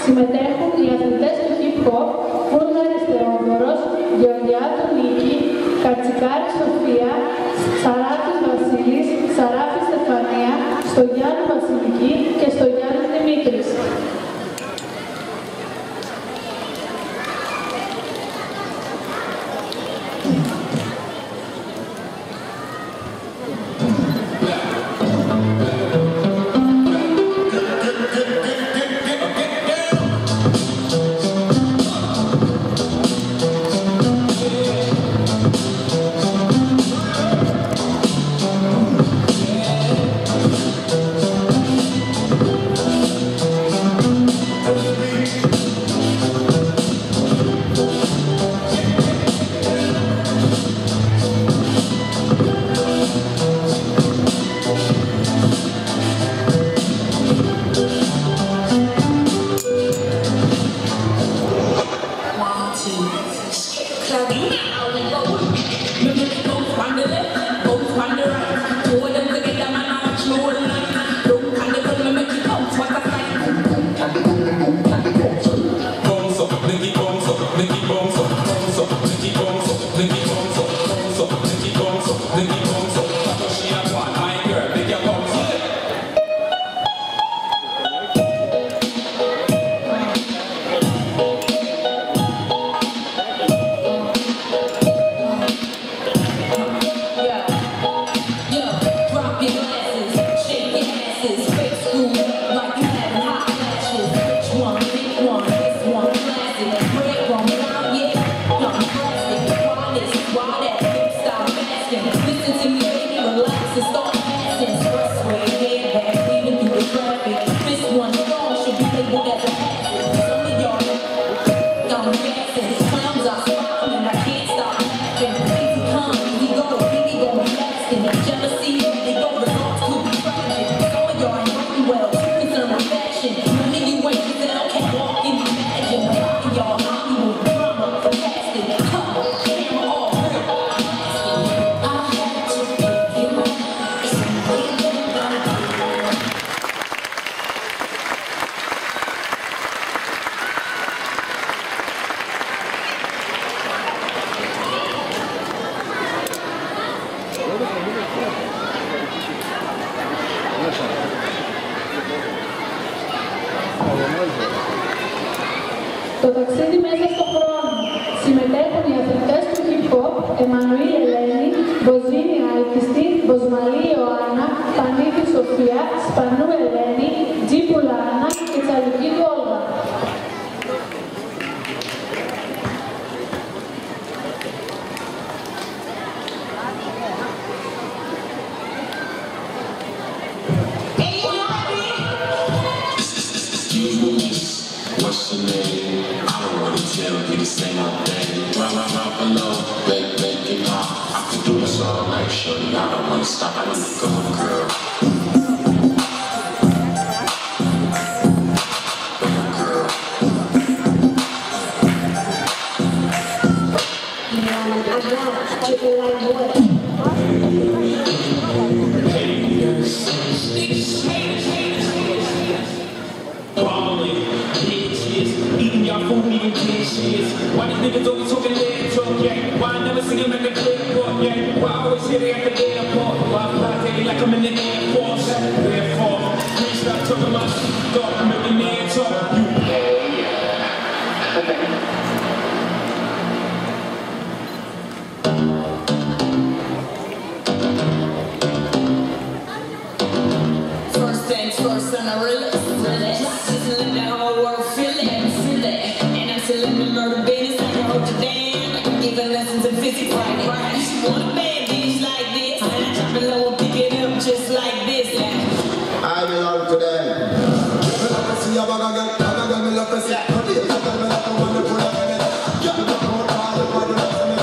Συμμετέχουν οι αθλητές του hip hop, Βούλγαρης Θεόδωρος, Γεωργιάδου Νίκη, Κατσικάρης Σοφία, Σαράπης Βασίλης, Σαράφης Στεφανία, Στογιάννου Βασιλική και Στογιάννου Δημήτρης. Το ταξίδι μέσα στον χρόνο. Συμμετέχουν οι αθλητές του hip hop, Εμμανουήλ Ελένη, Μποζίνη Άλκιστη, Μποσμαλή Ιωάννα, Πανίδη Σοφία, Σπανού Ελένη, Τζίπουλα Άννα και Τσαλουκίδου Όλγα. What's your name? I don't want to tell you the same old thing. Right below, make it pop. I can do this all night, shorty. I don't want to stop. I need to go, girl. Why these niggas always talking their talk, yeah? Why I never see them at the airport, yeah? Why I always hear they at the airport? Why I fly daily like I'm in the Air Force? Therefore, please stop talking my shit, dog. I'm in the air talk, you. First things first, and I realist. Just let the whole world feel it. And I'm still in the murder business. I can hold you down. I can give her lessons in physics right. She want a bad bitch like this. And I drop it low and pick it up just like this. I belong to them. See a bag of girl, me love to see. Me love to want to pull up in it. Get the more all the body love to me.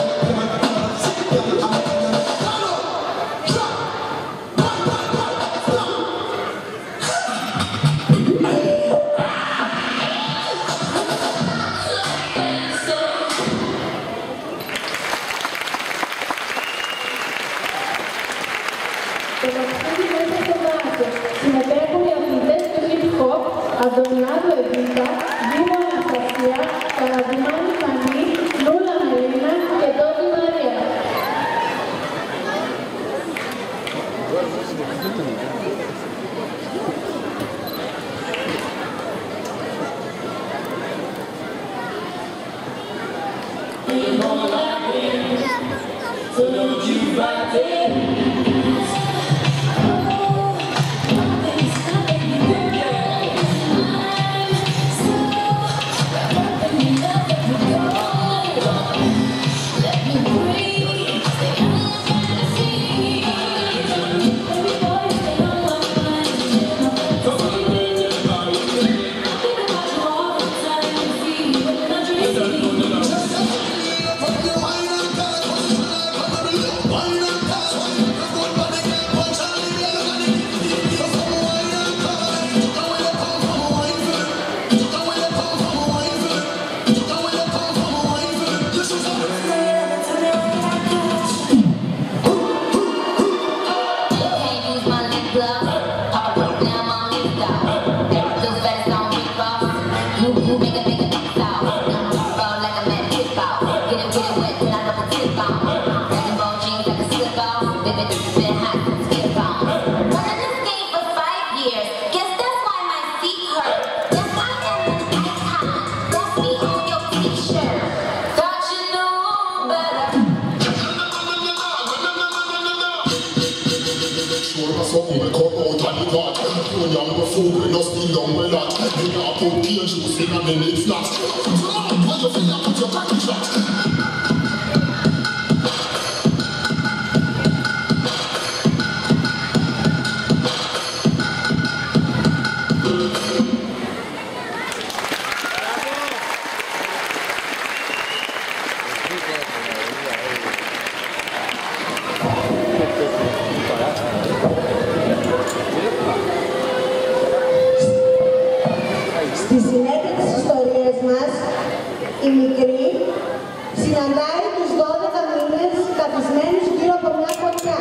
make a big sound. Ball like a mad tip out. Get it wet till I double tip out. Dragon Ball jeans like a slip out. Baby, this has been hot since skip out. Running this game for 5 years. Guess that's why my feet hurt. Yes, I am an icon. That's me on your t-shirt. Thought you knew better. Something we cut out and the cut. You young before we no still long we lot. You not put pear juice in a minute flat. Why you feel like put your back in shot? Στη συνέχεια της ιστορίας μας, η μικρή συναντάει τους 12 μήνες καθισμένους γύρω από μια φωτιά.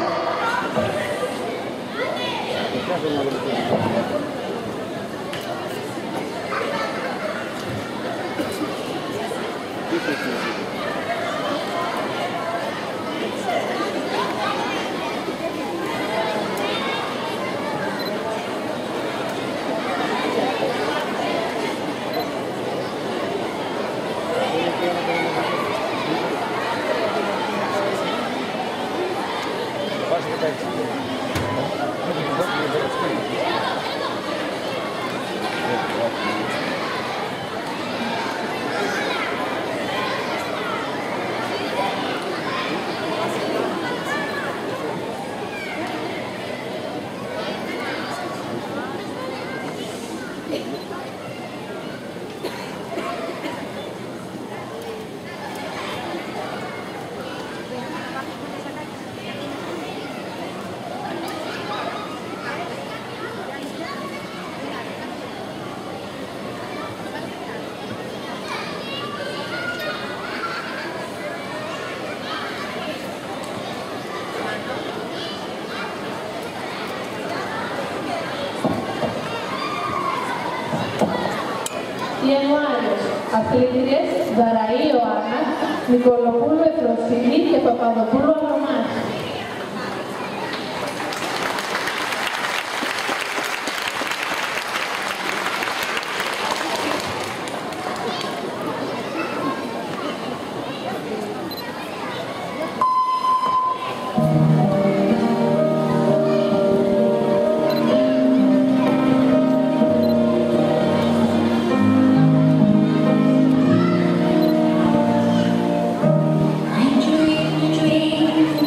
Ιανουάριος. Αθλήτριες Δαραή Ιωάννα, Νικολοπούλου Εφροσύνη και Παπαδοπούλου Αγρομάχη. I dream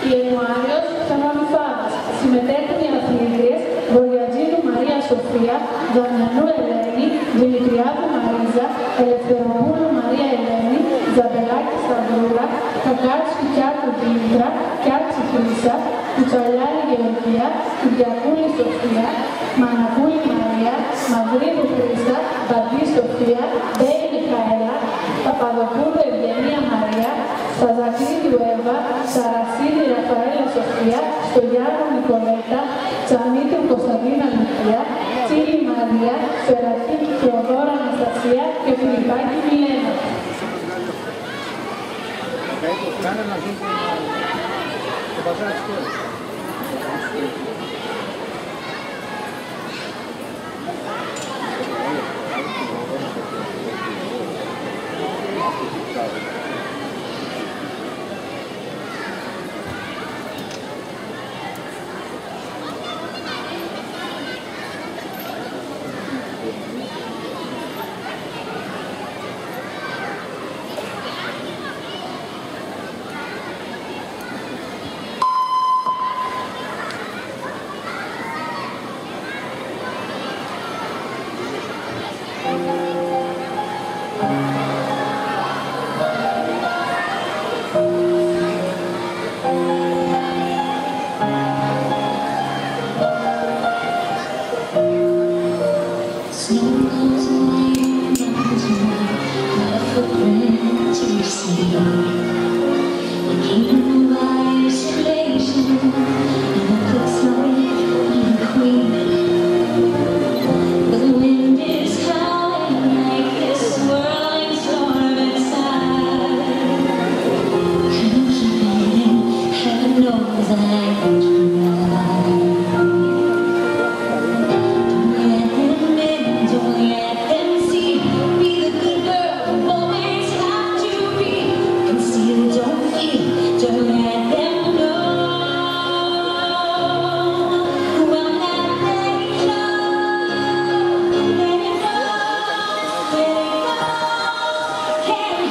Η Ιανουάριος Κανονιφάδας. Συμμετέχουν οι αθλήτριες Βορειατζίδου Μαρία Σοφία, Δαμιανού Ελένη, Δημητριάδου Μαρίζα, Ελευθεροπούλου Μαρία Ελένη, Ζαμπελάκη Σταυρούλα, Κακάτσου Κιάτου Δήμητρα, Κιάτσι Χρύσα, Κουτσαλιάρη Γεωργία, Κυριακούλη Σοφία, Μανακούλη Μαρία, Μαυρίδου Χρύσα, Μπαντή Σοφία, Μπέη Μιχαέλα, Παπαδοπούλου Ευγενία Μαρία, Σαζακλίδου Εύα, Σαρασίδη Ραφαέλα Σοφία, Στογιάννου Νικολέτα, Τσαμίτρου Κωνσταντίνα Λουκία, Τσίλη Μαρία, Φερακή Θεοδόρα Αναστασία και Φιλιππάκη Μιλένα.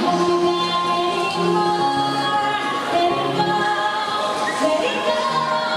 Let it go.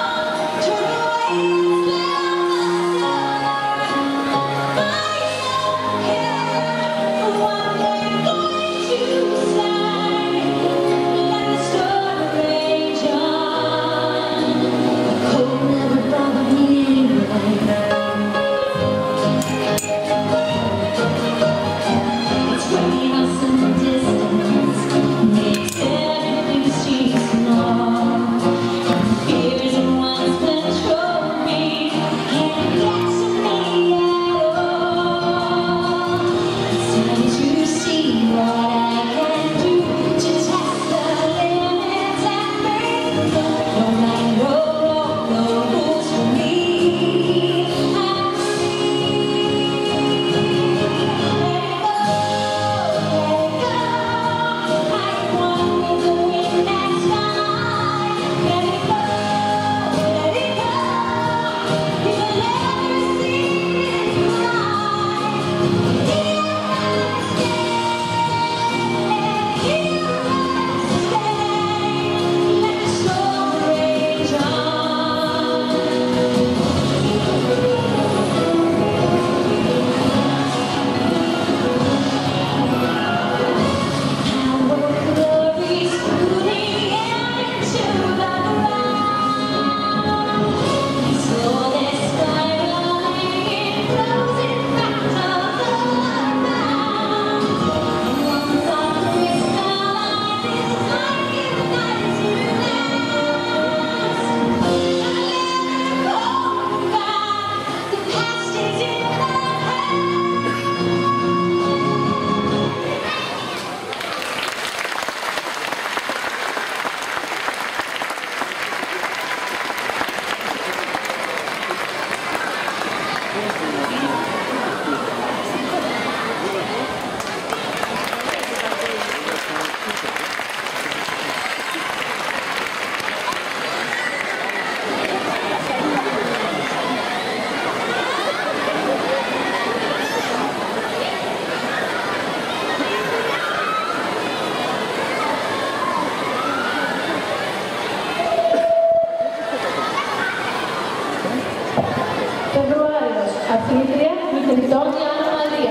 Κρητών η Άννα Μαρία.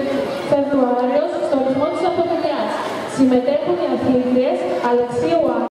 Φεβρουάριος, στο ρυθμό της αυτοπαιδείας. Συμμετέχουν οι αθλήτριες Αλεξίου